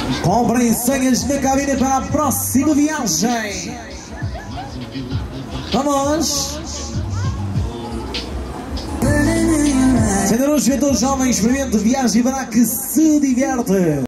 Comprem senhas na cabine para a próxima viagem. Vamos! Senhor, os jovens, experimente, viagem para que se diverte.